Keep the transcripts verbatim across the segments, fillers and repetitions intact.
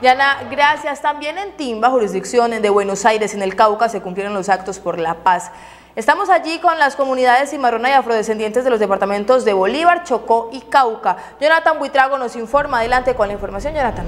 Yana, gracias. También en Timba, jurisdicción de Buenos Aires, en el Cauca, se cumplieron los actos por la paz. Estamos allí con las comunidades cimarrona y afrodescendientes de los departamentos de Bolívar, Chocó y Cauca. Jonathan Buitrago nos informa. Adelante con la información, Jonathan.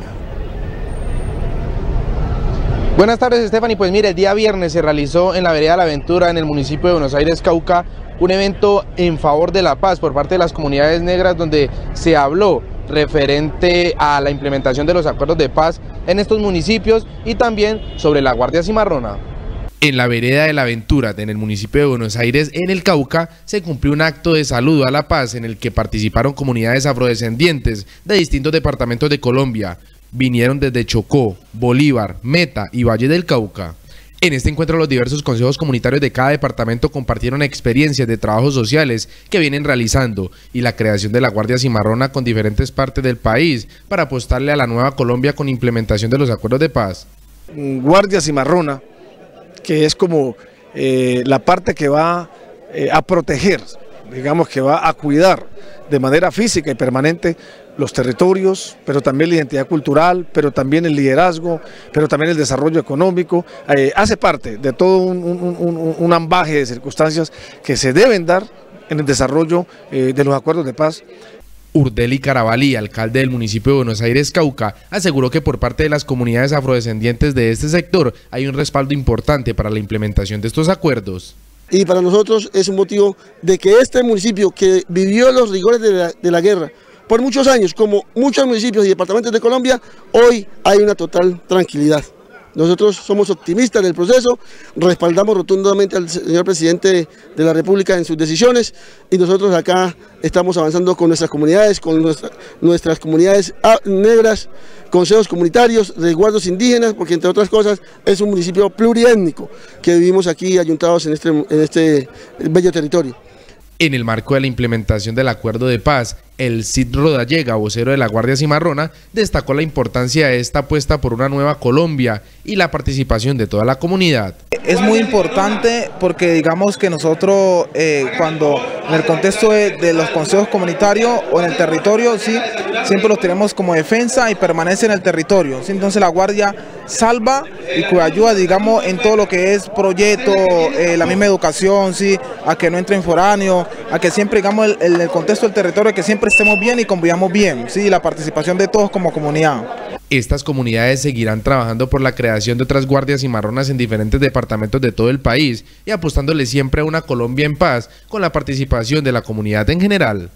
Buenas tardes, Stephanie. Pues mire, el día viernes se realizó en la vereda de la Aventura, en el municipio de Buenos Aires, Cauca, un evento en favor de la paz por parte de las comunidades negras, donde se habló referente a la implementación de los acuerdos de paz en estos municipios y también sobre la Guardia Cimarrona. En la vereda de la Aventura, en el municipio de Buenos Aires, en el Cauca, se cumplió un acto de saludo a la paz en el que participaron comunidades afrodescendientes de distintos departamentos de Colombia. Vinieron desde Chocó, Bolívar, Meta y Valle del Cauca. En este encuentro los diversos consejos comunitarios de cada departamento compartieron experiencias de trabajos sociales que vienen realizando y la creación de la Guardia Cimarrona con diferentes partes del país para apostarle a la nueva Colombia con implementación de los acuerdos de paz. Guardia Cimarrona, que es como eh, la parte que va eh, a proteger, digamos que va a cuidar de manera física y permanente los territorios, pero también la identidad cultural, pero también el liderazgo, pero también el desarrollo económico, eh, hace parte de todo un, un, un, un ambaje de circunstancias que se deben dar en el desarrollo eh, de los acuerdos de paz. Urdeli Carabalí, alcalde del municipio de Buenos Aires, Cauca, aseguró que por parte de las comunidades afrodescendientes de este sector hay un respaldo importante para la implementación de estos acuerdos. Y para nosotros es un motivo de que este municipio que vivió los rigores de la, de la guerra por muchos años, como muchos municipios y departamentos de Colombia, hoy hay una total tranquilidad. Nosotros somos optimistas del proceso, respaldamos rotundamente al señor presidente de la República en sus decisiones y nosotros acá estamos avanzando con nuestras comunidades, con nuestra, nuestras comunidades negras, consejos comunitarios, resguardos indígenas, porque entre otras cosas es un municipio pluriétnico que vivimos aquí ayuntados en este, en este bello territorio. En el marco de la implementación del acuerdo de paz, el Cid Rodallega, vocero de la Guardia Cimarrona, destacó la importancia de esta apuesta por una nueva Colombia y la participación de toda la comunidad. Es muy importante porque digamos que nosotros eh, cuando en el contexto de, de los consejos comunitarios o en el territorio, sí, siempre los tenemos como defensa y permanece en el territorio, ¿sí? Entonces la Guardia salva y ayuda, digamos, en todo lo que es proyecto, eh, la misma educación, sí, a que no entren foráneos, a que siempre, digamos, el, el, el contexto del territorio, que siempre estemos bien y convivamos bien, sí, la participación de todos como comunidad. Estas comunidades seguirán trabajando por la creación de otras guardias cimarronas en diferentes departamentos de todo el país y apostándole siempre a una Colombia en paz con la participación de la comunidad en general.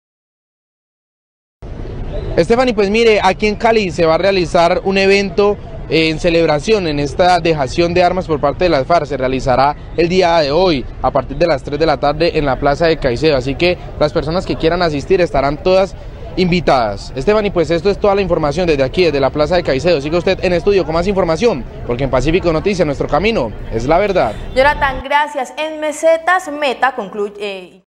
Stephanie, pues mire, aquí en Cali se va a realizar un evento en celebración en esta dejación de armas por parte de las FARC. Se realizará el día de hoy a partir de las tres de la tarde en la Plaza de Caicedo, así que las personas que quieran asistir estarán todas invitadas. Stephanie, pues esto es toda la información desde aquí, desde la Plaza de Caicedo. Siga usted en estudio con más información, porque en Pacífico Noticias nuestro camino es la verdad. Jonathan, gracias. En Mesetas Meta concluye... Eh...